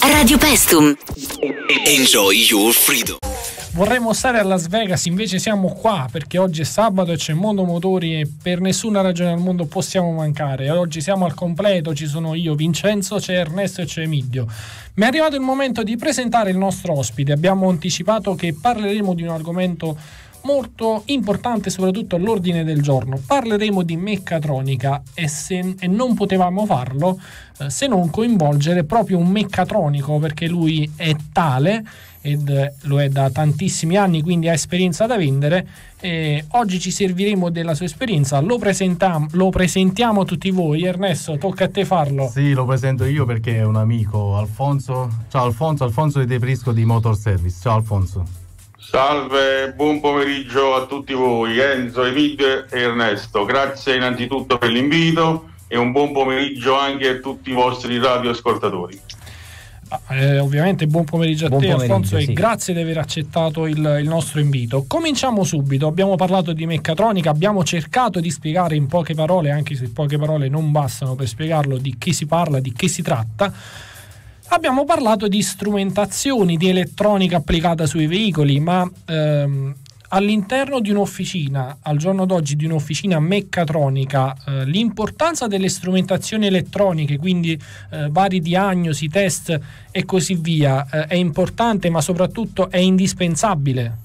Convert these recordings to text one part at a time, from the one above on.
Radio Pestum. Enjoy your freedom. Vorremmo stare a Las Vegas, invece siamo qua perché oggi è sabato e c'è Mondo Motori e per nessuna ragione al mondo possiamo mancare. Oggi siamo al completo, ci sono io, Vincenzo, c'è Ernesto e c'è Emidio. Mi è arrivato il momento di presentare il nostro ospite. Abbiamo anticipato che parleremo di un argomento molto importante, soprattutto all'ordine del giorno. Parleremo di meccatronica e non potevamo farlo se non coinvolgere proprio un meccatronico, perché lui è tale ed lo è da tantissimi anni, quindi ha esperienza da vendere. E oggi ci serviremo della sua esperienza, lo presentiamo a tutti voi. Ernesto, tocca a te farlo. Sì, lo presento io perché è un amico, Alfonso. Ciao Alfonso di De Prisco di Motor Service. Ciao Alfonso. Salve, buon pomeriggio a tutti voi, Enzo, Emidio e Ernesto. Grazie innanzitutto per l'invito e un buon pomeriggio anche a tutti i vostri radioascoltatori. Ovviamente buon pomeriggio a te, Alfonso, sì. E grazie di aver accettato il nostro invito. Cominciamo subito. Abbiamo parlato di meccatronica, abbiamo cercato di spiegare in poche parole, anche se poche parole non bastano per spiegarlo, di che si parla, di che si tratta. Abbiamo parlato di strumentazioni, di elettronica applicata sui veicoli, ma all'interno di un'officina, al giorno d'oggi di un'officina meccatronica, l'importanza delle strumentazioni elettroniche, quindi vari diagnosi, test e così via, è importante, ma soprattutto è indispensabile.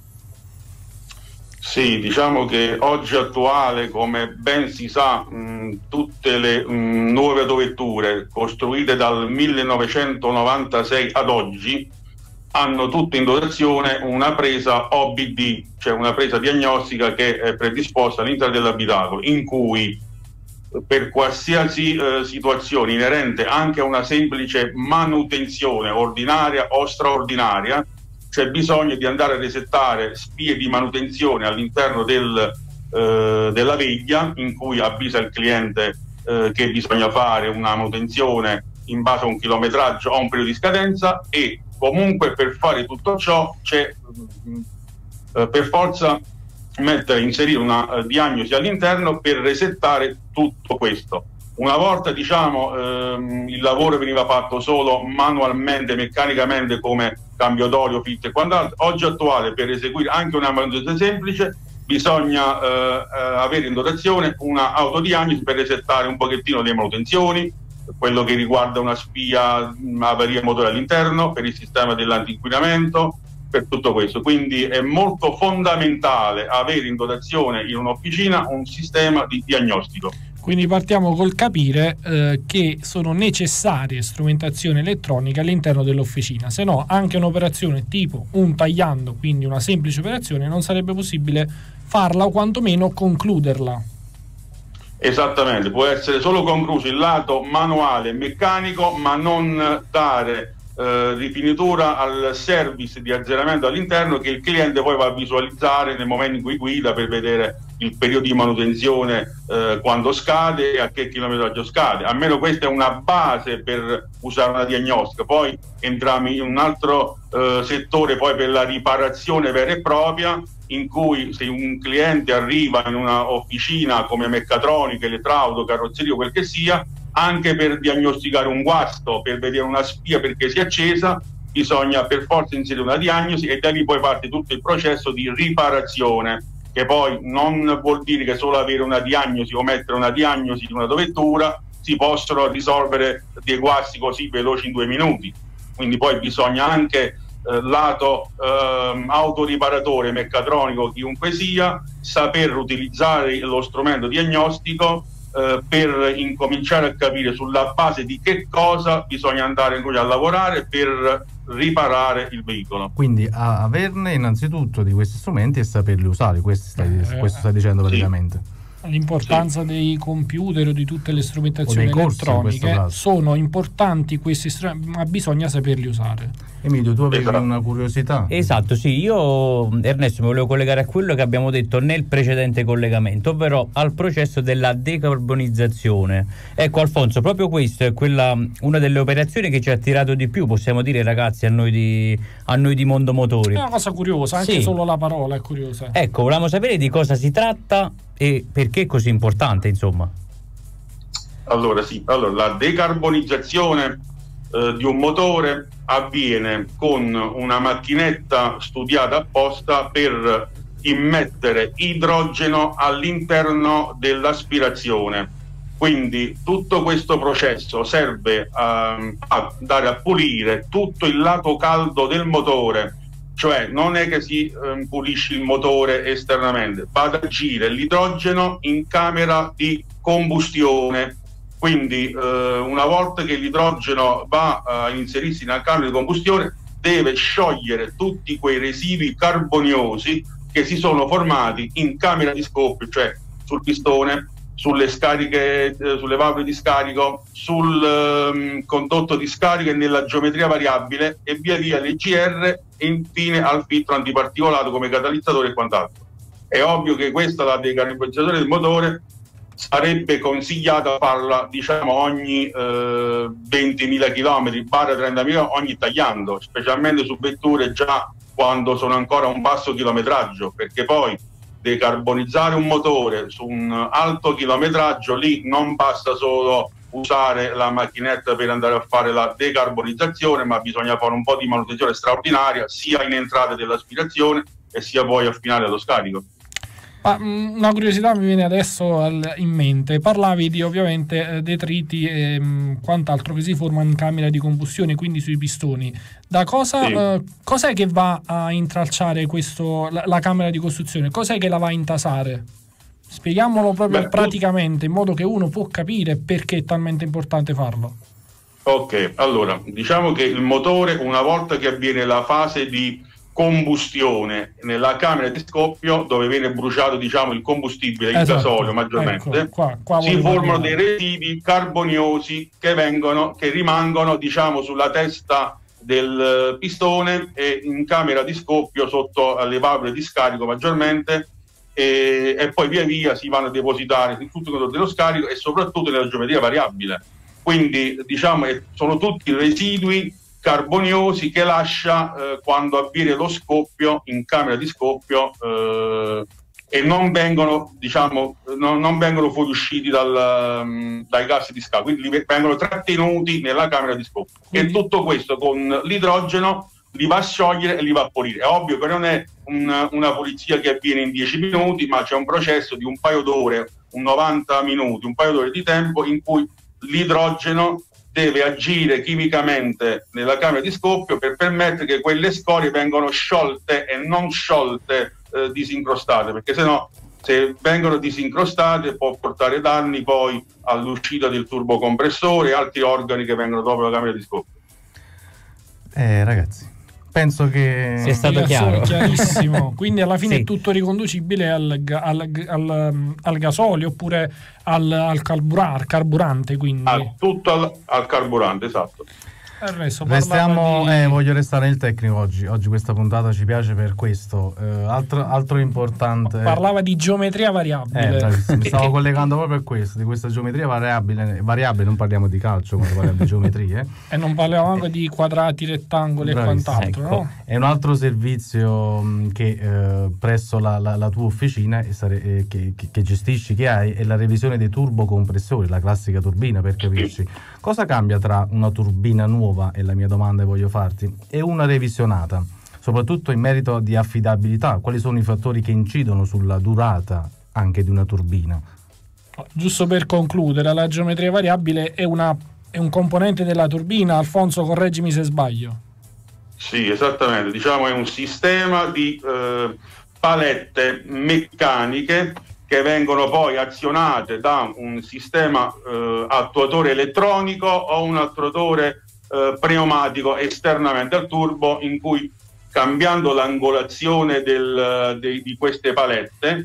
Sì, diciamo che oggi attuale, come ben si sa, tutte le nuove autovetture costruite dal 1996 ad oggi hanno tutte in dotazione una presa OBD, cioè una presa diagnostica che è predisposta all'interno dell'abitacolo, in cui per qualsiasi situazione inerente anche a una semplice manutenzione ordinaria o straordinaria c'è bisogno di andare a resettare spie di manutenzione all'interno della veglia, in cui avvisa il cliente che bisogna fare una manutenzione in base a un chilometraggio o a un periodo di scadenza, e comunque per fare tutto ciò c'è per forza inserire una diagnosi all'interno per resettare tutto questo. Una volta il lavoro veniva fatto solo manualmente, meccanicamente, come cambio d'olio, filtro e quant'altro. Oggi attuale, per eseguire anche una manutenzione semplice, bisogna avere in dotazione una autodiagnosi per resettare un pochettino le manutenzioni, quello che riguarda una spia, avaria motore all'interno, per il sistema dell'antinquinamento, per tutto questo. Quindi è molto fondamentale avere in dotazione in un'officina un sistema di diagnostico. Quindi partiamo col capire che sono necessarie strumentazioni elettroniche all'interno dell'officina, se no anche un'operazione tipo un tagliando, quindi una semplice operazione, non sarebbe possibile farla o quantomeno concluderla. Esattamente, può essere solo concluso il lato manuale e meccanico, ma non dare rifinitura al service di azzeramento all'interno, che il cliente poi va a visualizzare nel momento in cui guida per vedere il periodo di manutenzione, quando scade e a che chilometraggio scade. Almeno questa è una base per usare una diagnostica. Poi entriamo in un altro settore poi per la riparazione vera e propria, in cui se un cliente arriva in una officina come meccatronica, elettrauto, carrozzeria, quel che sia, anche per diagnosticare un guasto, per vedere una spia perché si è accesa, bisogna per forza inserire una diagnosi, e da lì poi parte tutto il processo di riparazione, che poi non vuol dire che solo avere una diagnosi o mettere una diagnosi di una autovettura si possono risolvere dei guasti così veloci in 2 minuti. Quindi poi bisogna anche lato autoriparatore, meccatronico, chiunque sia, saper utilizzare lo strumento diagnostico per incominciare a capire sulla base di che cosa bisogna andare a lavorare per riparare il veicolo. Quindi averne innanzitutto di questi strumenti e saperli usare, questo stai dicendo praticamente. Sì. L'importanza dei computer o di tutte le strumentazioni elettroniche sono importanti questi strumenti, ma bisogna saperli usare. Emilio, tu avevi una curiosità? Esatto, sì, io Ernesto mi volevo collegare a quello che abbiamo detto nel precedente collegamento, ovvero al processo della decarbonizzazione. Ecco Alfonso, proprio questo è una delle operazioni che ci ha attirato di più, possiamo dire, ragazzi, a noi di Mondo Motori. È una cosa curiosa, anche sì. Solo la parola è curiosa. Ecco, volevamo sapere di cosa si tratta e perché è così importante, insomma. Allora, la decarbonizzazione di un motore avviene con una macchinetta studiata apposta per immettere idrogeno all'interno dell'aspirazione. Quindi tutto questo processo serve a andare a pulire tutto il lato caldo del motore, cioè non è che si pulisce il motore esternamente, va ad agire l'idrogeno in camera di combustione. Quindi una volta che l'idrogeno va a inserirsi nella camera di combustione, deve sciogliere tutti quei residui carboniosi che si sono formati in camera di scoppio, cioè sul pistone, sulle scariche, sulle valvole di scarico, sul condotto di scarico e nella geometria variabile, e via via l'EGR, e infine al filtro antiparticolato come catalizzatore e quant'altro. È ovvio che questa, la decarbonizzazione del motore, sarebbe consigliata farla, diciamo, ogni 20.000 km, barra 30.000 ogni tagliando, specialmente su vetture già quando sono ancora a un basso chilometraggio, perché poi decarbonizzare un motore su un alto chilometraggio, lì non basta solo usare la macchinetta per andare a fare la decarbonizzazione, ma bisogna fare un po' di manutenzione straordinaria sia in entrata dell'aspirazione e sia poi a finale dello scarico. Una curiosità mi viene adesso in mente. Parlavi di ovviamente detriti e quant'altro che si formano in camera di combustione, quindi sui pistoni. Da cosa Sì. Cos'è che va a intralciare la camera di costruzione? Cos'è che la va a intasare? Spieghiamolo proprio praticamente, in modo che uno può capire perché è talmente importante farlo. Ok, allora diciamo che il motore, una volta che avviene la fase di combustione nella camera di scoppio, dove viene bruciato, diciamo, il combustibile, il gasolio maggiormente, ecco, qua si formano dei residui carboniosi che rimangono, diciamo, sulla testa del pistone e in camera di scoppio sotto alle valvole di scarico maggiormente, e poi via via si vanno a depositare in tutto il controllo dello scarico e soprattutto nella geometria variabile. Quindi, diciamo, sono tutti residui carboniosi che lascia quando avviene lo scoppio in camera di scoppio, e non vengono, diciamo, non vengono fuoriusciti dai gas di scarico, quindi vengono trattenuti nella camera di scoppio. E tutto questo con l'idrogeno li va a sciogliere e li va a pulire. È ovvio che non è una pulizia che avviene in 10 minuti, ma c'è un processo di un paio d'ore, 90 minuti, un paio d'ore di tempo in cui l'idrogeno deve agire chimicamente nella camera di scoppio per permettere che quelle scorie vengano sciolte e non sciolte disincrostate, perché sennò, se vengono disincrostate, può portare danni poi all'uscita del turbocompressore e altri organi che vengono dopo la camera di scoppio. Ragazzi, penso che sia stato chiaro, chiarissimo. Quindi alla fine Sì. è tutto riconducibile al gasolio oppure al carburante, quindi Tutto al carburante, esatto. il resto voglio restare nel tecnico oggi questa puntata ci piace per questo. Altro importante, parlava di geometria variabile. bravissimo. Stavo collegando proprio per questo, di questa geometria variabile, non parliamo di calcio quando parliamo di geometrie, E non parliamo anche di quadrati, rettangoli Bravissimo. e quant'altro, Ecco. no? È un altro servizio che presso la tua officina che gestisci, che hai, è la revisione dei turbocompressori, la classica turbina, per capirci. Cosa cambia tra una turbina nuova, e la mia domanda voglio farti, e una revisionata? Soprattutto in merito di affidabilità, quali sono i fattori che incidono sulla durata anche di una turbina? Giusto per concludere, la geometria variabile è un componente della turbina. Alfonso, correggimi se sbaglio. Sì, esattamente, diciamo è un sistema di palette meccaniche che vengono poi azionate da un sistema attuatore elettronico o un attuatore pneumatico esternamente al turbo, in cui, cambiando l'angolazione di queste palette,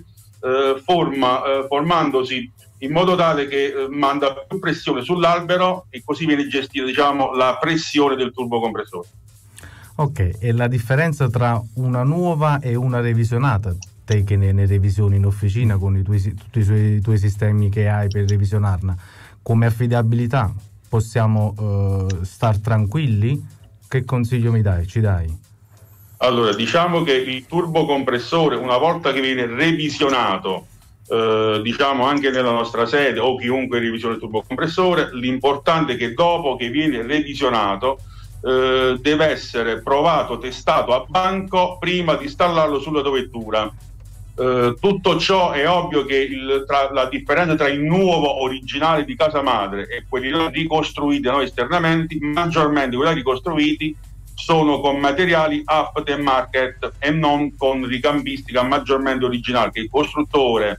formandosi in modo tale che manda più pressione sull'albero, e così viene gestita, diciamo, la pressione del turbocompressore. Ok, e la differenza tra una nuova e una revisionata? Te che ne revisioni in officina con tutti i tuoi sistemi che hai per revisionarla, come affidabilità possiamo star tranquilli? Che consiglio ci dai? Allora, diciamo che il turbocompressore, una volta che viene revisionato diciamo anche nella nostra sede o chiunque revisione il turbocompressore, l'importante è che dopo che viene revisionato deve essere provato, testato a banco prima di installarlo sulla tua vettura. Tutto ciò è ovvio che la differenza tra il nuovo originale di casa madre e quelli ricostruiti da noi esternamente, maggiormente quelli ricostruiti sono con materiali aftermarket e non con ricambistica maggiormente originale, che il costruttore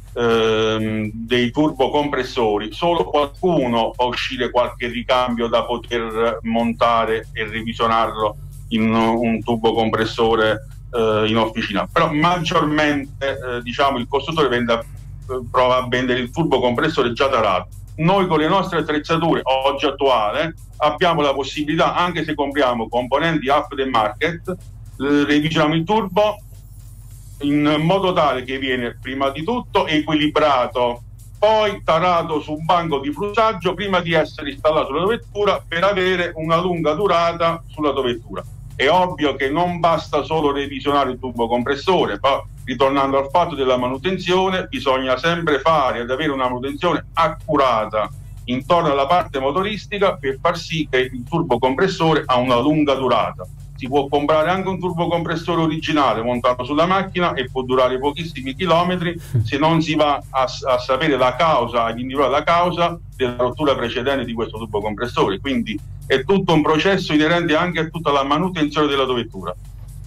dei turbocompressori, solo qualcuno fa uscire qualche ricambio da poter montare e revisionarlo in un turbocompressore in officina, però maggiormente diciamo il costruttore prova a vendere il turbocompressore già tarato. Noi con le nostre attrezzature oggi attuale abbiamo la possibilità, anche se compriamo componenti aftermarket, revisioniamo il turbo in modo tale che viene prima di tutto equilibrato, poi tarato su un banco di flussaggio prima di essere installato sulla tua vettura per avere una lunga durata sulla tua vettura. È ovvio che non basta solo revisionare il turbocompressore, poi ritornando al fatto della manutenzione, bisogna sempre fare ed avere una manutenzione accurata intorno alla parte motoristica per far sì che il turbocompressore ha una lunga durata. Si può comprare anche un turbocompressore originale, montarlo sulla macchina e può durare pochissimi chilometri se non si va a sapere la causa, ad individuare la causa della rottura precedente di questo turbocompressore. Quindi è tutto un processo inerente anche a tutta la manutenzione della tua vettura.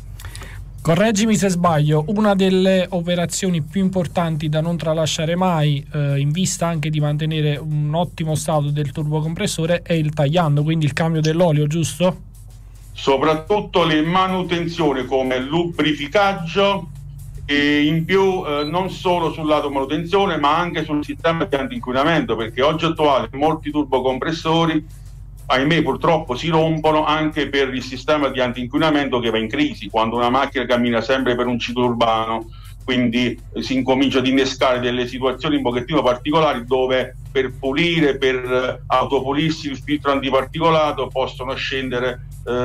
Correggimi se sbaglio, una delle operazioni più importanti da non tralasciare mai, in vista anche di mantenere un ottimo stato del turbocompressore, è il tagliando, quindi il cambio dell'olio, giusto? Soprattutto le manutenzioni come lubrificaggio e in più non solo sul lato manutenzione ma anche sul sistema di antinquinamento, perché oggi attuale molti turbocompressori, ahimè, purtroppo si rompono anche per il sistema di antinquinamento che va in crisi quando una macchina cammina sempre per un ciclo urbano. Quindi si incomincia ad innescare delle situazioni un pochettino particolari dove per pulire, per autopulirsi il filtro antiparticolato possono scendere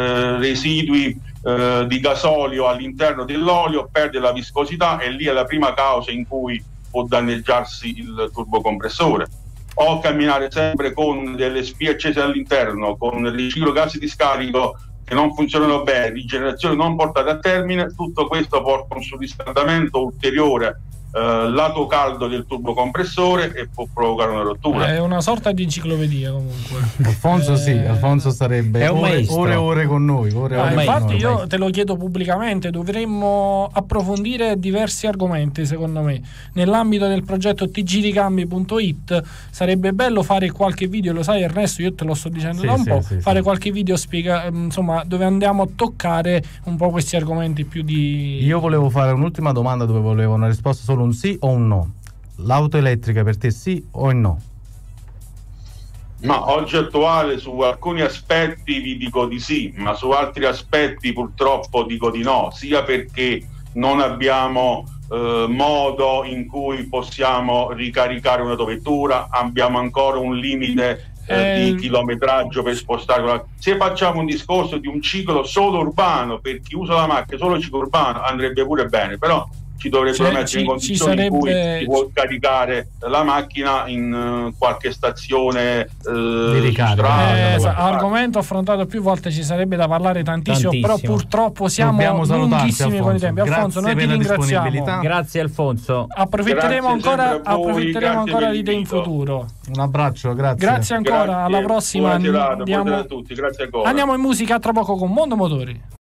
residui di gasolio all'interno dell'olio, perde la viscosità e lì è la prima causa in cui può danneggiarsi il turbocompressore. O camminare sempre con delle spie accese all'interno, con il riciclo gas di scarico che non funzionano bene, rigenerazione non portata a termine, tutto questo porta a un surriscaldamento ulteriore lato caldo del turbocompressore e può provocare una rottura. È una sorta di enciclopedia comunque. Alfonso Alfonso sarebbe ore e ore con noi. Infatti io te lo chiedo pubblicamente, dovremmo approfondire diversi argomenti secondo me. Nell'ambito del progetto tgricambi.it sarebbe bello fare qualche video, lo sai Ernesto, io te lo sto dicendo da un po', fare qualche video insomma dove andiamo a toccare un po' questi argomenti più di... Io volevo fare un'ultima domanda dove volevo una risposta solo un sì o un no. L'auto elettrica per te sì o no? Ma oggi attuale su alcuni aspetti vi dico di sì, ma su altri aspetti purtroppo dico di no, sia perché non abbiamo modo in cui possiamo ricaricare una vettura, abbiamo ancora un limite di chilometraggio per spostare. Se facciamo un discorso di un ciclo solo urbano per chi usa la macchina, solo ciclo urbano andrebbe pure bene, però ci dovrebbero mettere in condizioni in cui si può caricare la macchina in qualche stazione di ricarica. Argomento affrontato più volte, ci sarebbe da parlare tantissimo. Però purtroppo siamo lunghissimi con i tempi. Alfonso, noi ti ringraziamo. Grazie Alfonso. Approfitteremo ancora di te in futuro. Un abbraccio, grazie ancora, alla prossima. Buona serata, buona a tutti, grazie ancora. Andiamo in musica tra poco con Mondo Motori.